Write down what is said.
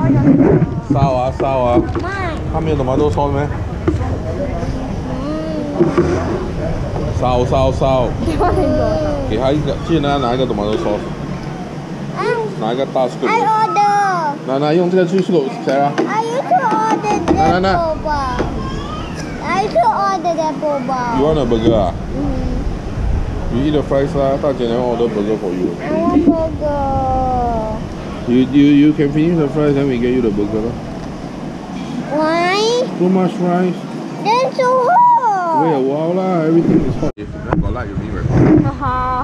烧啊烧啊！他没有tomato sauce咩？烧烧烧！给他一个，记得拿一个tomato sauce，拿一个大 scoop。 I order。 拿用这个去 scoop 谁啊 I used to order that boba. I used to order that boba. You want a burger 啊？You eat the fries 啦，大姐娘 order burger for you. I want burger. You can finish the fries, then we get you the burger 啦。 Why? Too much fries. That's so hot. Wait a while lah, everything is hot. If you got like, you mean record. Haha.